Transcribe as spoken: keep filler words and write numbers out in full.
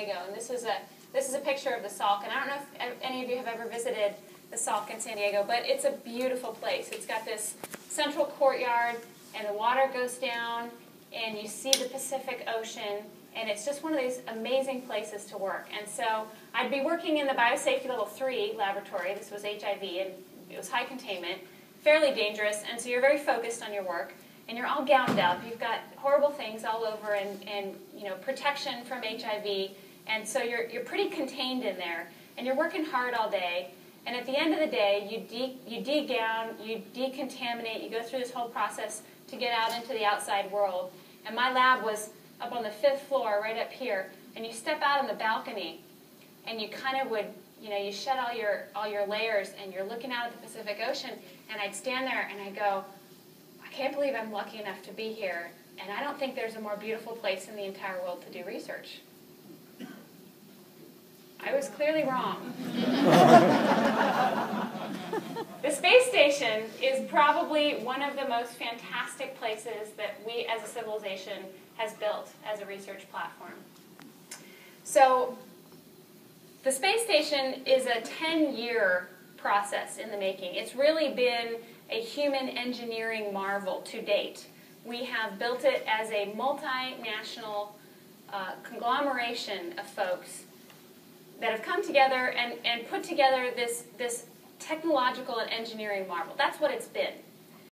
Diego, and this is a this is a picture of the Salk. And I don't know if any of you have ever visited the Salk in San Diego, but it's a beautiful place. It's got this central courtyard, and the water goes down, and you see the Pacific Ocean, and it's just one of these amazing places to work. And so I'd be working in the biosafety level three laboratory. This was H I V, and it was high containment, fairly dangerous, and so you're very focused on your work. And you're all gowned up. You've got horrible things all over, and, and you know, protection from H I V. And so you're, you're pretty contained in there. And you're working hard all day. And at the end of the day, you, de you degown, you decontaminate, you go through this whole process to get out into the outside world. And my lab was up on the fifth floor, right up here. And you step out on the balcony, and you kind of would, you know, you shed all your, all your layers, and you're looking out at the Pacific Ocean. And I'd stand there, and I'd go, I can't believe I'm lucky enough to be here, and I don't think there's a more beautiful place in the entire world to do research. I was clearly wrong. The space station is probably one of the most fantastic places that we as a civilization has built as a research platform. So the space station is a ten-year process in the making. It's really been a human engineering marvel to date. We have built it as a multinational uh, conglomeration of folks that have come together and, and put together this, this technological and engineering marvel. That's what it's been.